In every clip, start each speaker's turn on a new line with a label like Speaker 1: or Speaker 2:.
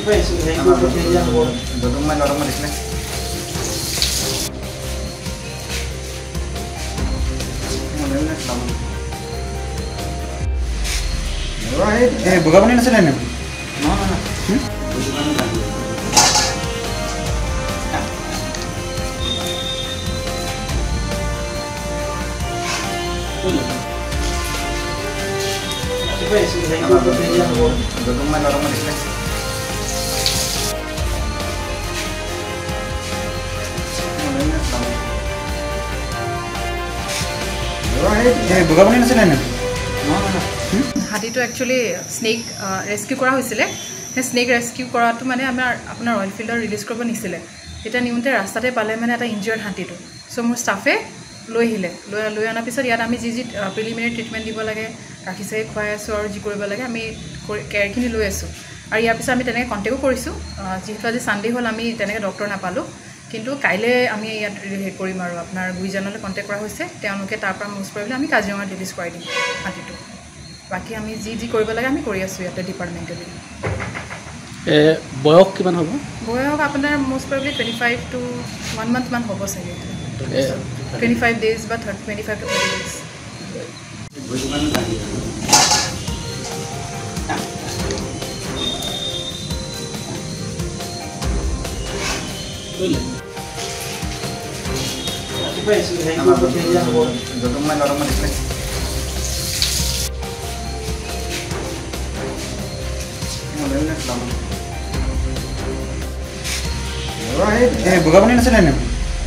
Speaker 1: বুকা পানী নাছিলে নে? বুকা পানী নাছিলে নে?
Speaker 2: হাতীটো একচুৱেলি স্নেক ৰেস্কিউ কৰা হৈছিলে। সেই স্নেক ৰেস্কিউ কৰাটো মানে আপোনাৰ অইল ফিল্ডত ৰিলিজ কৰিব নিছিলে। এতিয়া নিউতে ৰাস্তাতে পালে মানে এটা ইনজিয়ৰ্ড হাতীটো। চ' মোৰ ষ্টাফে লৈ আহিলে। লৈ অনাৰ পিছত ইয়াত আমি যি প্ৰিলিমিনেৰী ট্ৰিটমেণ্ট দিব লাগে, গাখীৰ চাখীৰ খুৱাই আছোঁ আৰু যি কৰিব লাগে আমি কেয়াৰখিনি লৈ আছোঁ। আৰু ইয়াৰ পিছত আমি তেনেকৈ কণ্টেক্টো কৰিছোঁ। যিহেতু আজি ছানডে হ'ল আমি তেনেকৈ ডক্টৰ নাপালোঁ, কিন্তু কাইলৈ আমি ইয়াত হেৰি কৰিম আৰু আপোনাৰ গুইজানলৈ কণ্টেক্ট কৰা হৈছে। তেওঁলোকে তাৰ পৰা মোষ্ট প্ৰবেবলি আমি কাজিৰঙাত ৰিলিজ কৰাই দিম হাতীটো। বাকী আমি যি কৰিব লাগে আমি কৰি আছোঁ ইয়াতে ডিপাৰ্টমেণ্টেলি।
Speaker 1: বয়স কিমান হ'ব?
Speaker 2: বয়স আপোনাৰ মোষ্ট প্ৰবেবলি 25 to 1 month মান হ'ব চাগে। 25 days বা 25 to 30 days।
Speaker 1: বুকা পানী নাছিলে নে?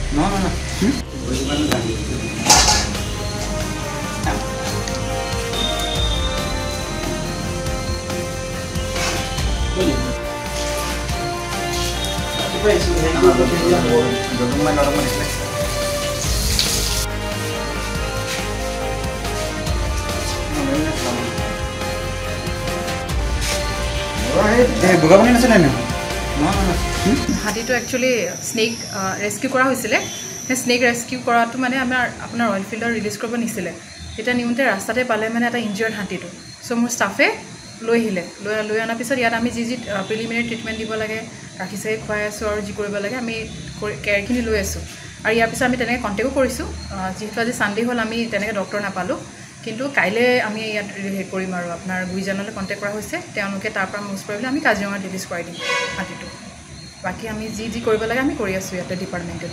Speaker 1: বুকা পানী নাছিলে নে?
Speaker 2: হাতীটো একচুৱেলি স্নেক ৰেস্কিউ কৰা হৈছিলে। সেই স্নেক ৰেস্কিউ কৰাটো মানে আপোনাৰ অইল ফিল্ডত ৰিলিজ কৰিব নিছিলে। এতিয়া নিউতে ৰাস্তাতে পালে মানে এটা ইনজিয়ৰ্ড হাতীটো। চ' মোৰ ষ্টাফে লৈ আহিলে। লৈ অনাৰ পিছত ইয়াত আমি যি প্ৰিলিমিনেৰী ট্ৰিটমেণ্ট দিব লাগে, গাখীৰ চাখীৰ খুৱাই আছোঁ আৰু যি কৰিব লাগে আমি কেয়াৰখিনি লৈ আছোঁ। আৰু ইয়াৰ পিছত আমি তেনেকৈ কণ্টেক্টো কৰিছোঁ। যিহেতু আজি ছানডে হ'ল আমি তেনেকৈ ডক্টৰ নাপালোঁ, কিন্তু কাইলৈ আমি ইয়াত হেৰি কৰিম আৰু আপোনাৰ গুইজানলৈ কণ্টেক্ট কৰা হৈছে। তেওঁলোকে তাৰ পৰা মোষ্ট প্ৰবেবলি আমি কাজিৰঙাত ৰিলিজ কৰাই দিম হাতীটো। বাকী আমি যি কৰিব লাগে আমি কৰি আছোঁ ইয়াতে ডিপাৰ্টমেণ্টেলি।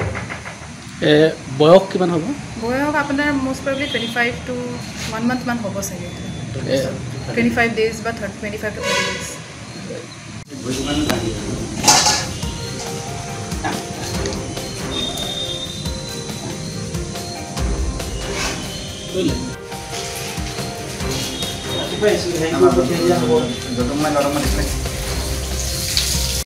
Speaker 1: বয়স কিমান হ'ব?
Speaker 2: বয়স আপোনাৰ মোষ্ট প্ৰবেবলি 25 to 1 month মান হ'ব চাগে। 25 days বা 25 to 30 days।
Speaker 1: ৰাতিপুৱা